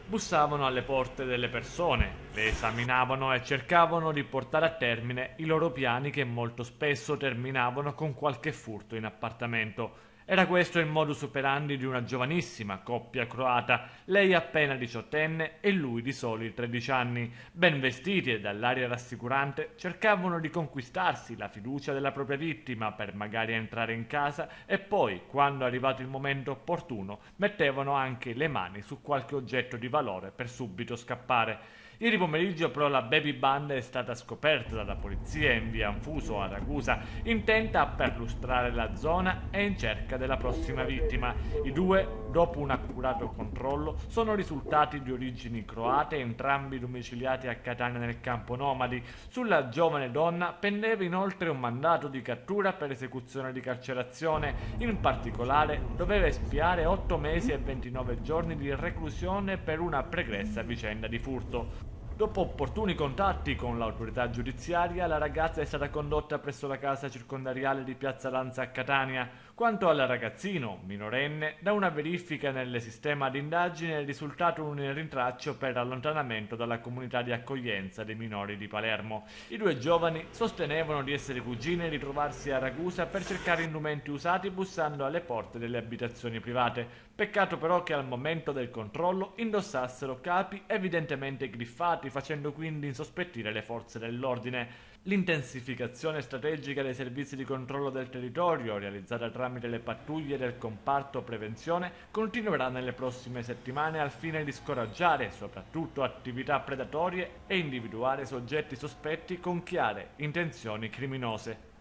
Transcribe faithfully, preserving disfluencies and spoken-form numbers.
bussavano alle porte delle persone, le esaminavano e cercavano di portare a termine i loro piani che molto spesso terminavano con qualche furto in appartamento. Era questo il modus operandi di una giovanissima coppia croata, lei appena diciottenne e lui di soli tredici anni. Ben vestiti e dall'aria rassicurante, cercavano di conquistarsi la fiducia della propria vittima per magari entrare in casa e poi, quando arrivato il momento opportuno, mettevano anche le mani su qualche oggetto di valore per subito scappare. Ieri pomeriggio però la baby band è stata scoperta dalla polizia in via Anfuso a Ragusa, intenta a perlustrare la zona e in cerca della prossima vittima. I due, dopo un accurato controllo, sono risultati di origini croate, entrambi domiciliati a Catania nel campo nomadi. Sulla giovane donna pendeva inoltre un mandato di cattura per esecuzione di carcerazione, in particolare doveva espiare otto mesi e ventinove giorni di reclusione per una pregressa vicenda di furto. Dopo opportuni contatti con l'autorità giudiziaria, la ragazza è stata condotta presso la casa circondariale di Piazza Lanza a Catania. Quanto al ragazzino, minorenne, da una verifica nel sistema di indagine è risultato un rintraccio per allontanamento dalla comunità di accoglienza dei minori di Palermo. I due giovani sostenevano di essere cugini e di trovarsi a Ragusa per cercare indumenti usati bussando alle porte delle abitazioni private. Peccato però che al momento del controllo indossassero capi evidentemente griffati, facendo quindi insospettire le forze dell'ordine. L'intensificazione strategica dei servizi di controllo del territorio, realizzata tramite le pattuglie del comparto prevenzione, continuerà nelle prossime settimane al fine di scoraggiare soprattutto attività predatorie e individuare soggetti sospetti con chiare intenzioni criminose.